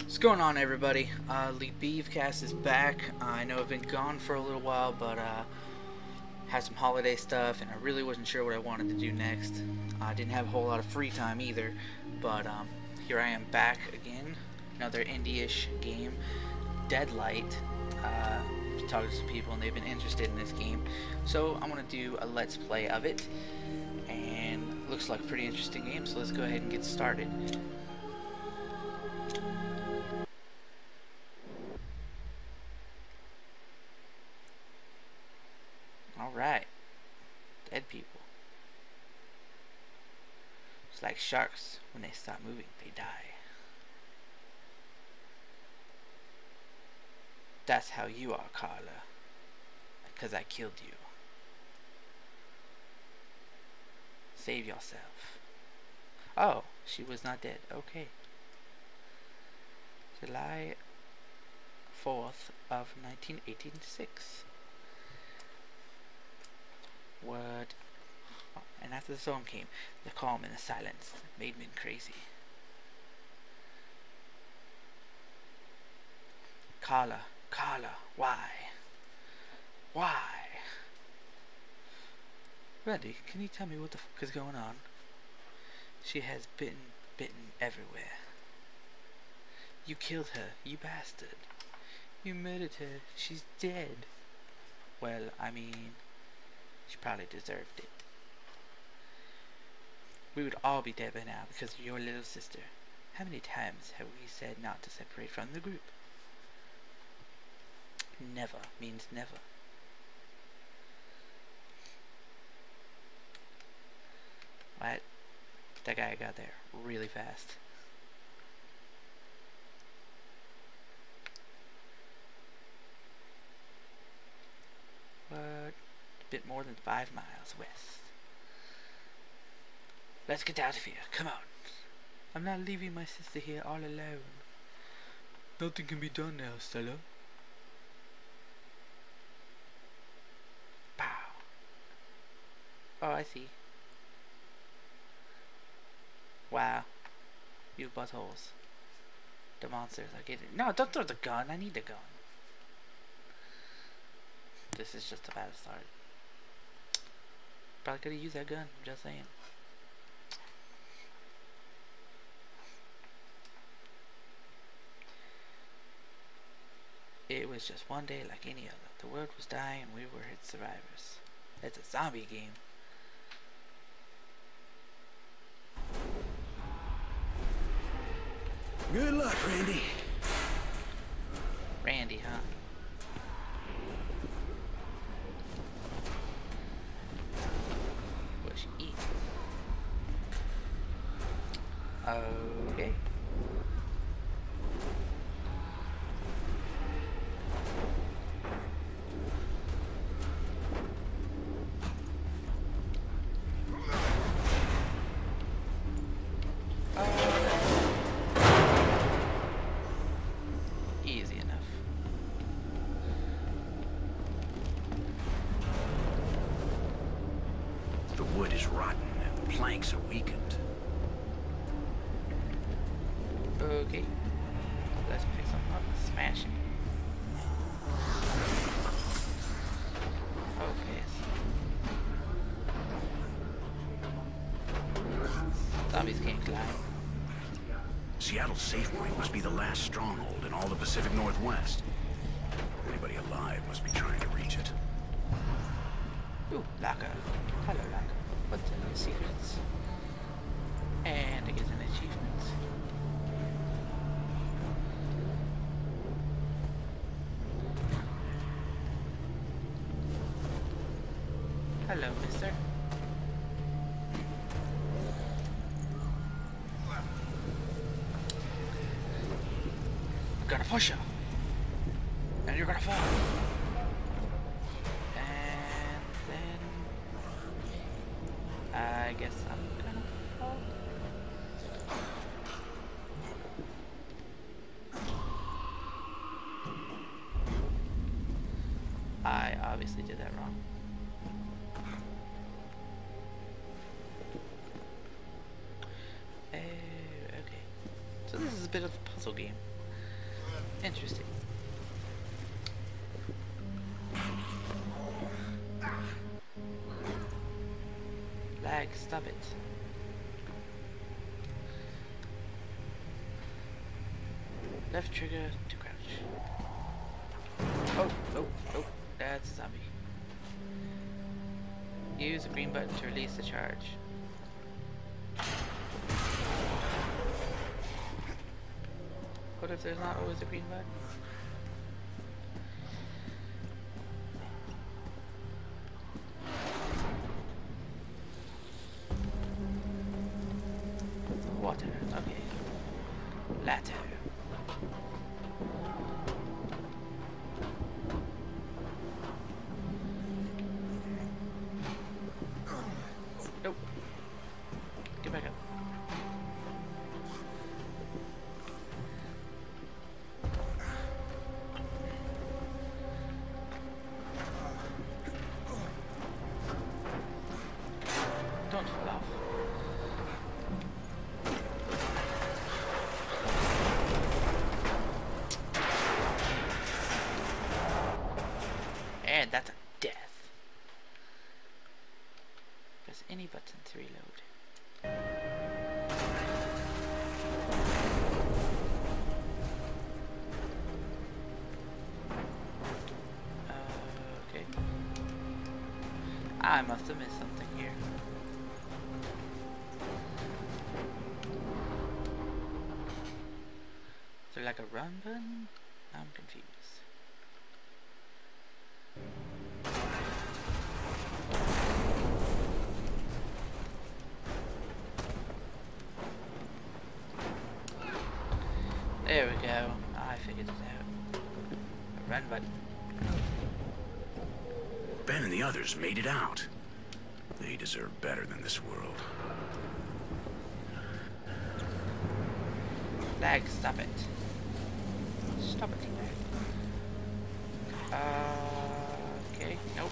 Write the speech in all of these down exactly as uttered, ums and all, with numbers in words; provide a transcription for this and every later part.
What's going on, everybody? Uh, LeBeevcast is back. Uh, I know I've been gone for a little while, but uh, had some holiday stuff, and I really wasn't sure what I wanted to do next. I didn't have a whole lot of free time either, but um, here I am back again. Another indie-ish game, Deadlight. Uh, talking to some people, and they've been interested in this game, so I'm gonna do a let's play of it. And it looks like a pretty interesting game, so let's go ahead and get started. Alright. Dead people. It's like sharks. When they stop moving, they die. That's how you are, Carla. Because I killed you. Save yourself. Oh, she was not dead. Okay. July fourth of nineteen eighty-six. What? Oh, and after the storm came, the calm and the silence made me crazy. Carla, Carla, why? Why? Randy, can you tell me what the fuck is going on? She has bitten, bitten everywhere. You killed her, you bastard. You murdered her. She's dead. Well, I mean, she probably deserved it. We would all be dead by now because of your little sister. How many times have we said not to separate from the group? Never means never. What? That guy got there really fast. What? A bit more than five miles west. Let's get out of here. Come on. I'm not leaving my sister here all alone. Nothing can be done now, Stella. Pow. Oh, I see. Wow. You buttholes. The monsters are getting... No, don't throw the gun. I need the gun. This is just about to start. Probably could have used that gun. I'm just saying. It was just one day like any other. The world was dying and we were its survivors. It's a zombie game. Good luck, Randy. Randy, huh? What she eat? Okay. Easy enough. The wood is rotten and the planks are weakened. Okay. Let's pick something up and smash it. Okay. Zombies can't climb. Seattle's safe point must be the last stronghold in all the Pacific Northwest. Anybody alive must be trying to reach it. Ooh, locker. Hello, locker. What's in the secrets? And I get an achievement. Hello, mister. I'm gonna push you. And you're gonna fall. And then I guess I'm gonna fall. I obviously did that wrong. Uh, okay. So this is a bit of a puzzle game. Interesting. Lag, stop it. Left trigger to crouch. Oh, oh, oh, that's a zombie. Use the green button to release the charge. What if there's not always a green button? Water, okay. Ladder. Nope. Get back up. Don't fall off. And that's a death. Press any button to reload. Uh, okay. I must have missed something here. Is there like a run button? I'm confused. There we go. I figured it out. A run button. Ben and the others made it out. They deserve better than this world. Lag, stop it. Stop it. Uh, okay, nope.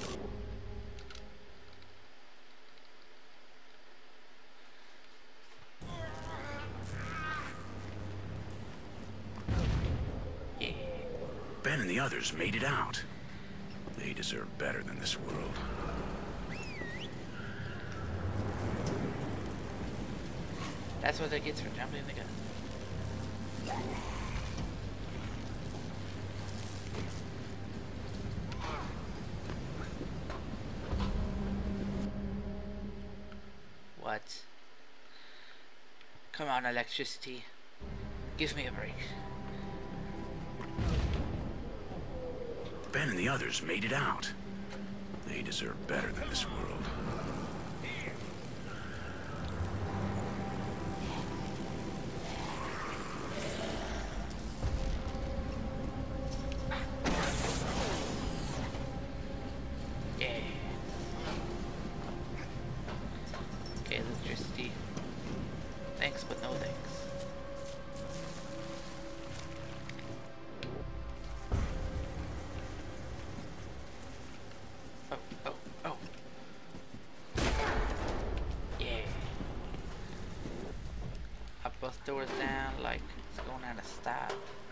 Yeah. Ben and the others made it out. They deserve better than this world. That's what it gets for jumping the gun. What? Come on, electricity. Give me a break. Ben and the others made it out. They deserve better than this world. Yeah. Okay, electricity. Thanks, but no thanks. Oh, oh, oh. Yeah. I bust doors down like it's going out of style.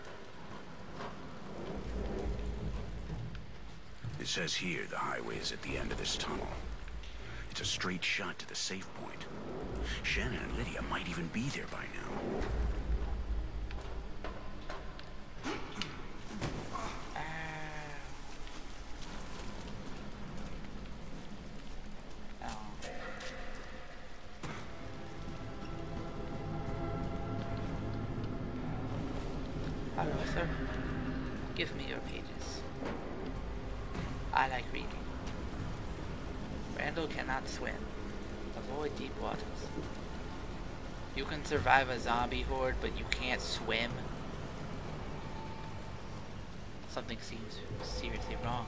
It says here the highway is at the end of this tunnel. It's a straight shot to the safe point. Shannon and Lydia might even be there by now. Hello, sir. Give me your pages. I like reading. Randall cannot swim. Avoid deep waters. You can survive a zombie horde, but you can't swim. Something seems seriously wrong.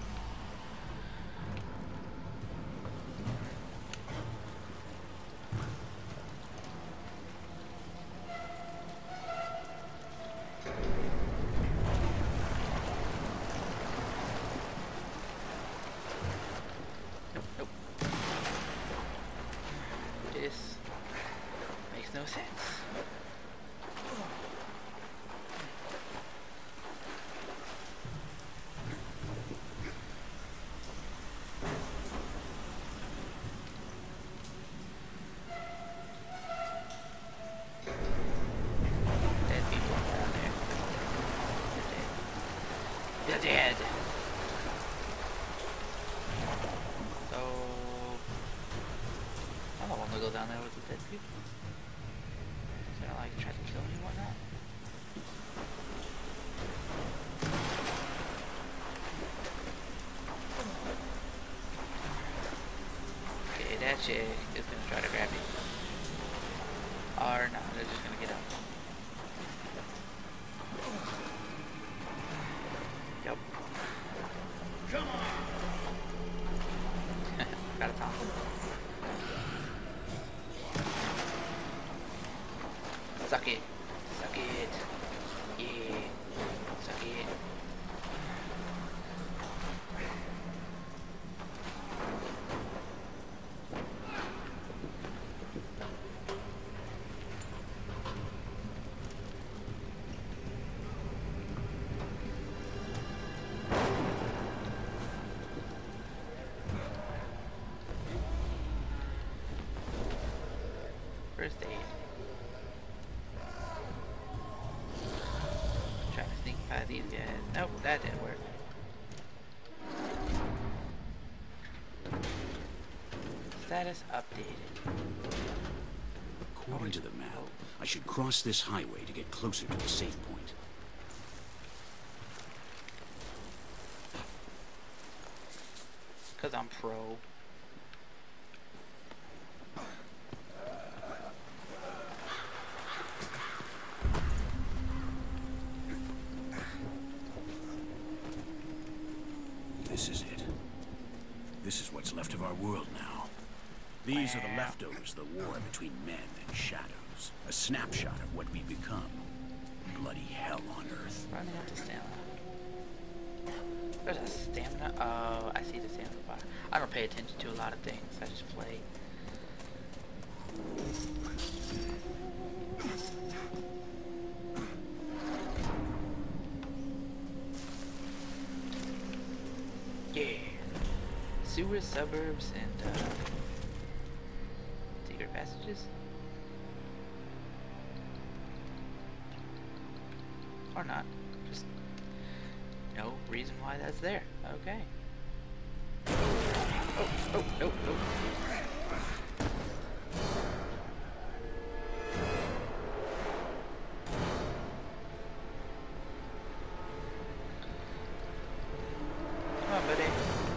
This makes no sense. the dead. So I don't want to go down there with the dead people. Is that like try to kill me or whatnot? Okay, that chick is gonna try to grab me. Or no, they're just gonna get up. Yep. Come on. Got a top. Suck it. Suck it. Yeah. Suck it. First aid. Trying to sneak by these guys. Nope, that didn't work. Status updated. According to the map, I should cross this highway to get closer to the safe point. Cause I'm pro. This is it. This is what's left of our world now. These are the leftovers of the war between men and shadows. A snapshot of what we've become. Bloody hell on Earth. Running out of stamina. There's a stamina. Oh, I see the stamina bar. I don't pay attention to a lot of things. I just play. Yeah. Sewer suburbs and uh, secret passages. Or not. Just no reason why that's there. Okay. Oh, oh, no, no. Come on, buddy.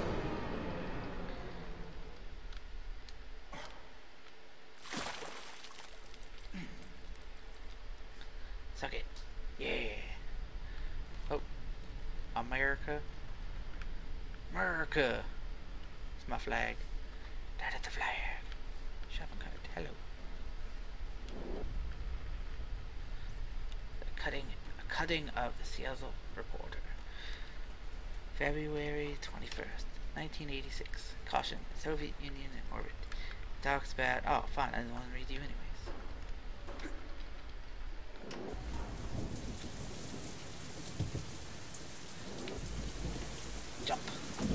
Suck it. Yeah. Oh. America. America. It's my flag. That is the flag. Shopping cart. Hello. The cutting, a cutting of the Seattle Reporter. February twenty-first, nineteen eighty-six. Caution. Soviet Union in orbit. Talks about. Oh, fine. I didn't want to read you anyways. Jump.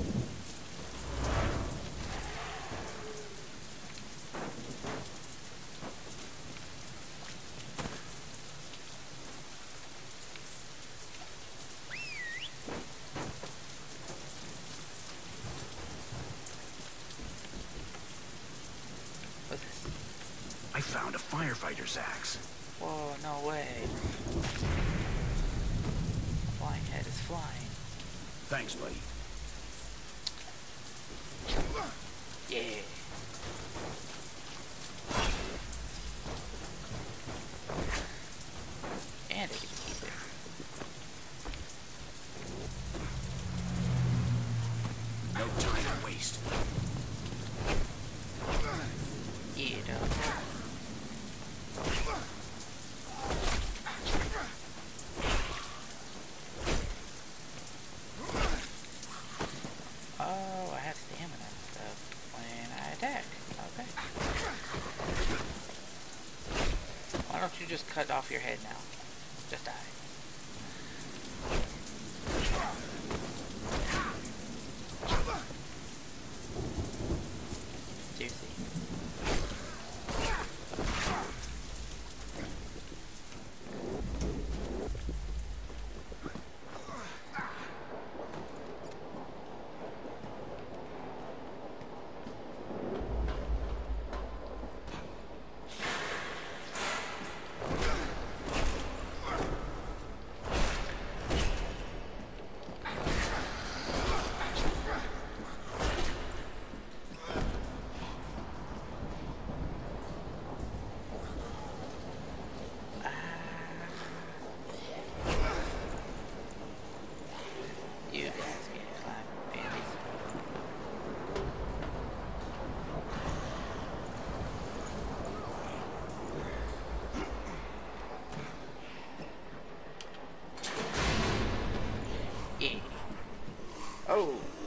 What's this? I found a firefighter's axe. Whoa, no way. Flying head is flying. Thanks, buddy. Yeah. And I get to keep it. No time to waste. Yeah, dog. Oh, I have stamina and stuff when I attack. Okay. Why don't you just cut off your head now? Just die. Seriously.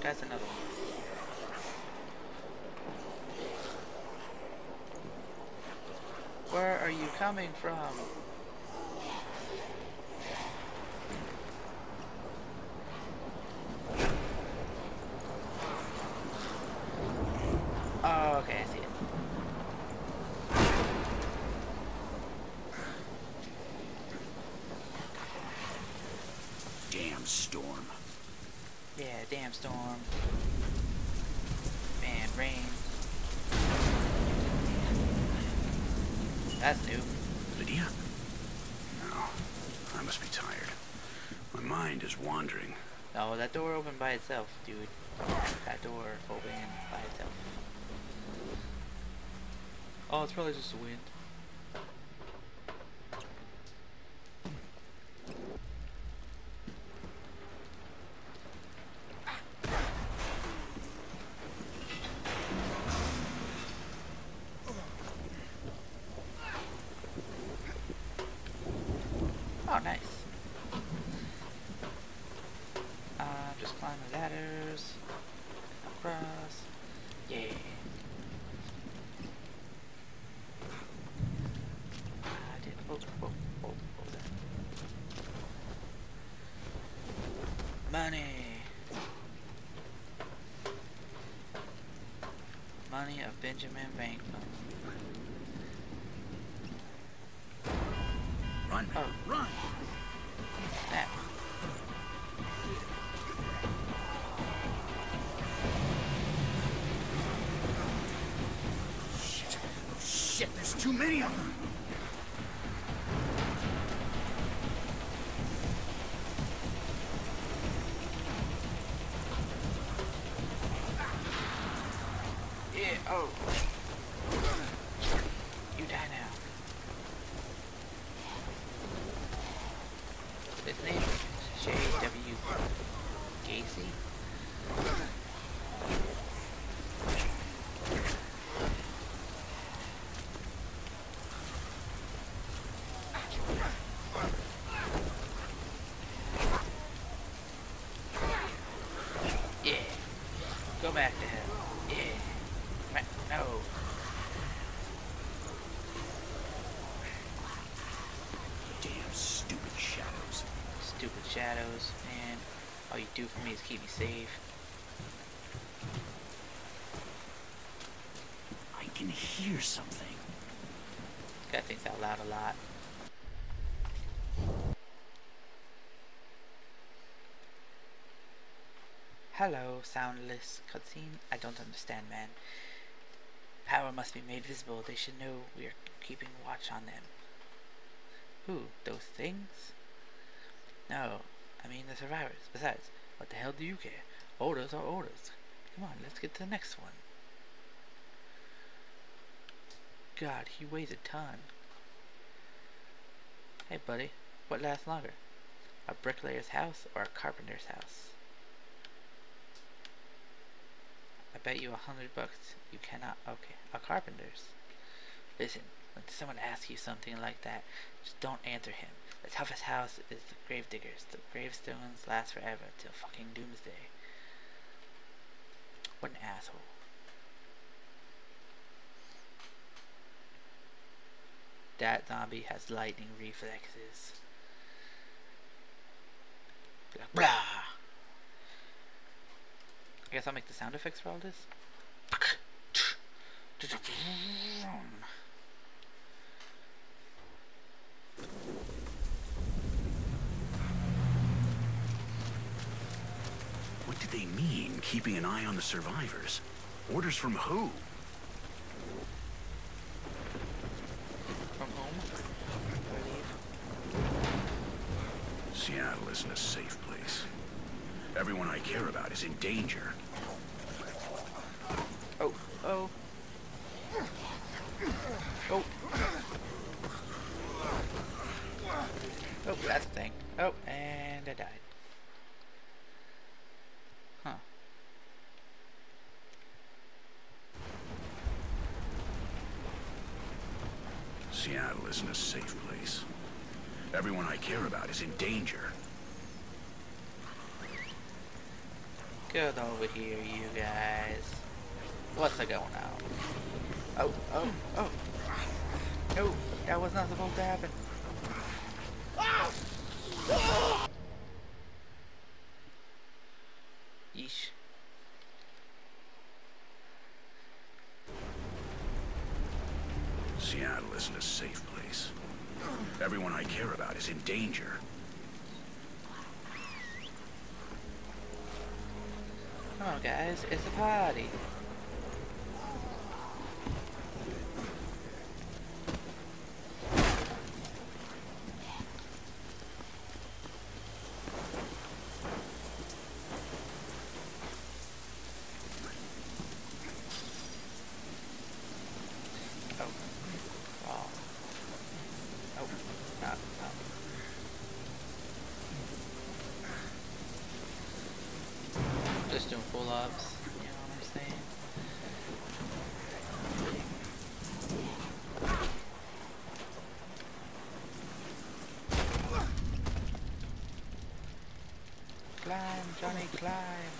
That's another one. Where are you coming from? Oh, okay, I see it. Damn storm. Yeah, damn storm. Man, rain. That's new. Lydia? No, I must be tired. My mind is wandering. No, that door opened by itself, dude. That door opened by itself. Oh, it's probably just the wind. Oh, nice. Uh, just climb the ladders. Across. Yeah. I did. Oh, oh, oh, what was that? Money. Money of Benjamin Franklin. Run! Oh. Run! Snap. Shit! Shit! There's too many of them. Yeah, oh. You die now. His name is J W Gacy. Yeah. Go back to hell. Yeah. Ma- No. Damn stupid shadows. Stupid shadows, man. All you do for me is keep me safe. I can hear something. Guy thinks out loud a lot. Hello, soundless cutscene. I don't understand, man. Power must be made visible. They should know we are keeping watch on them. Who? Those things? No, I mean the survivors. Besides, what the hell do you care? Orders are orders. Come on, let's get to the next one. God, he weighs a ton. Hey, buddy, what lasts longer? A bricklayer's house or a carpenter's house? I bet you a hundred bucks you cannot. Okay, a carpenter's. Listen, when someone asks you something like that, just don't answer him. The toughest house is the gravediggers. The gravestones last forever till fucking doomsday. What an asshole. That zombie has lightning reflexes. Blah, blah. I guess I'll make the sound effects for all this. What did they mean, keeping an eye on the survivors? Orders from who? From home, I believe. Seattle isn't a safe place. Everyone I care about is in danger. Oh, oh. Oh. Oh, that's a thing. Oh, and I died. Huh. Seattle isn't a safe place. Everyone I care about is in danger. Get over here, you guys. What's going on? Oh, oh, oh. No, that was not supposed to happen. Yeesh. Seattle isn't a safe place. Everyone I care about is in danger. Come on, guys, it's a party. Just doing pull-ups, you know what I'm saying? Climb, Johnny, climb!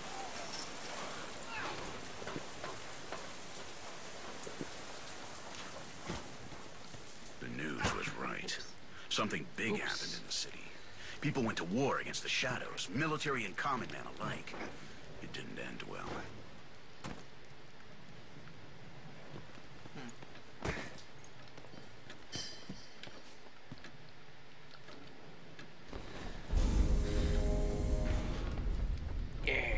The news was right. Something big Oops. happened in the city. People went to war against the Shadows, military and common man alike. It didn't end well. Yeah.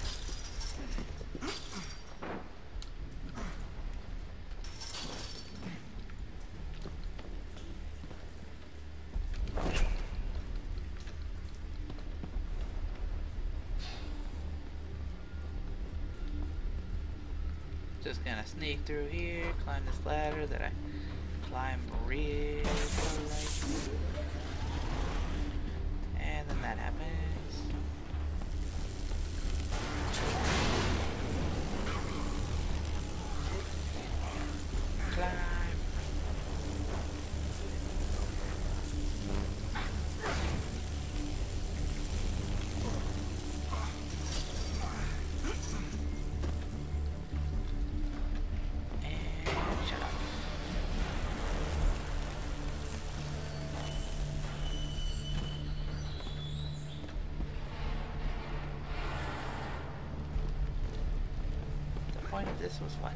Just gonna sneak through here, climb this ladder that I climb real like, and then that happens. Climb. And shut up. The point of this was what?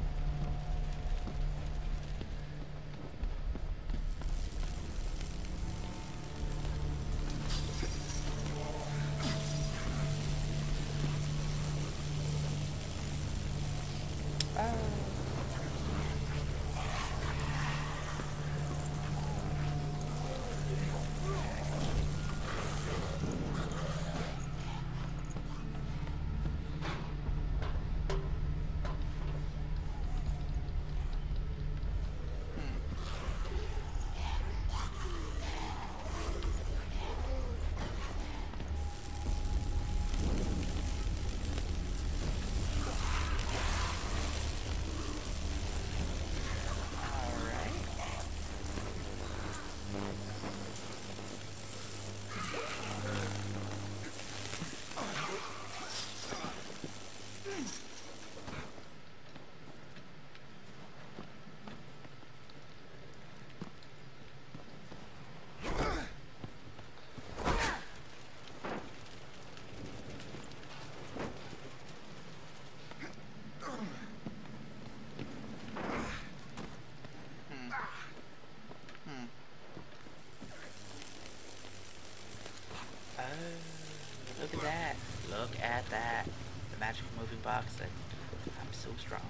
Look at that. Look at that. The magical moving box that I'm so strong.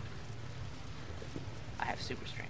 I have super strength.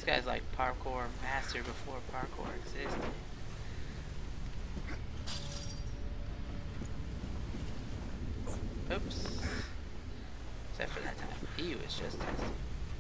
guy's like parkour master before parkour existed. Oops. Except for that time. He was just testing.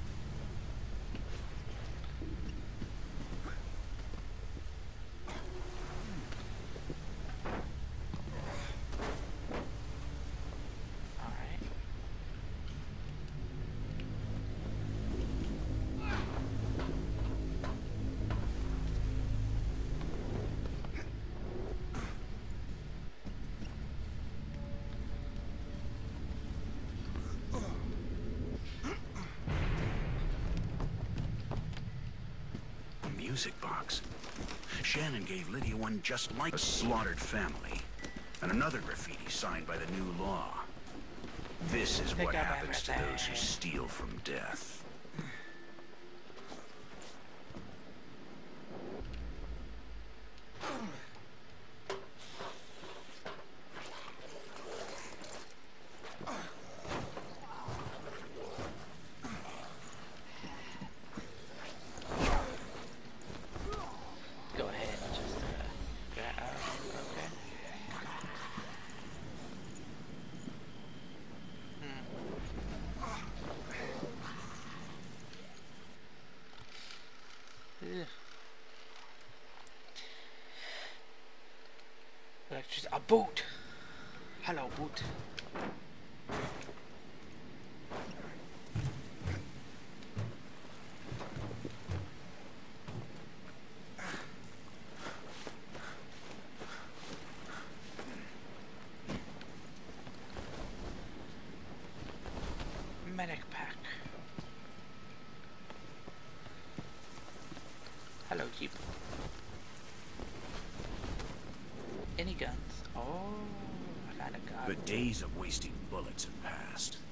Music box. Shannon gave Lydia one just like a slaughtered family, and another graffiti signed by the new law. This is what happens to those who steal from death. A boot. Hello, boot. Medic pack. Hello, Jeep. Any guns? Oh, I got a gun. The days of wasting bullets have passed.